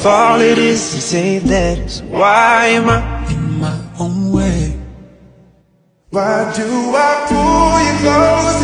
If all it is say that, so why am I in my own way? Why do I pull you close